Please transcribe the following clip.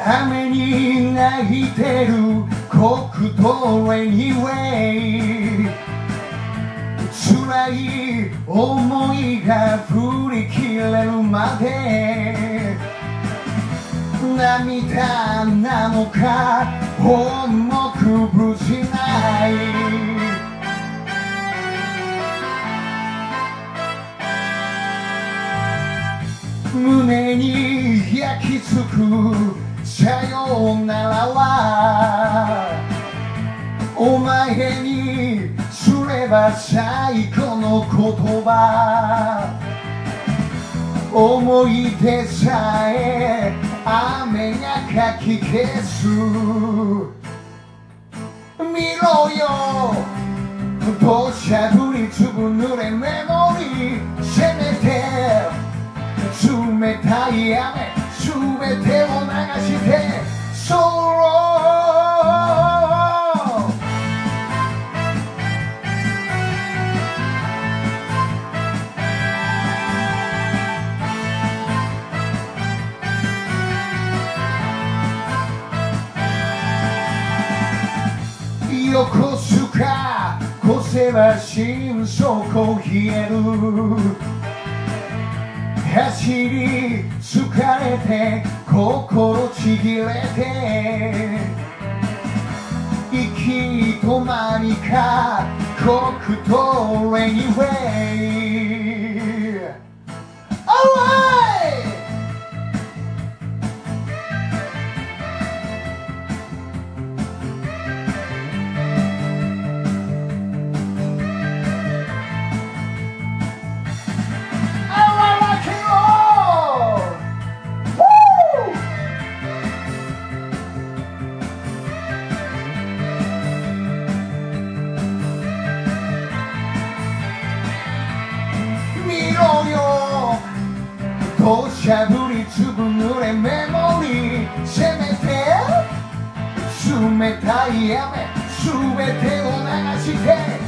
雨に泣いてる黒糖レニウェイ、辛い思いが振り切れるまで涙なのか重く無事ない、胸に焼き付くさよならはお前にすれば最後の言葉、思い出さえ雨がかき消す、見ろよ土砂降り粒濡れメモリー、せめて冷たい雨すべてを流してソロ横須賀越せば心底冷える、走り疲れて心ちぎれて行き止まりか黒糖レニウェイ、 Alright!土砂降り粒濡れメモリー、せめて冷たい雨すべてを流して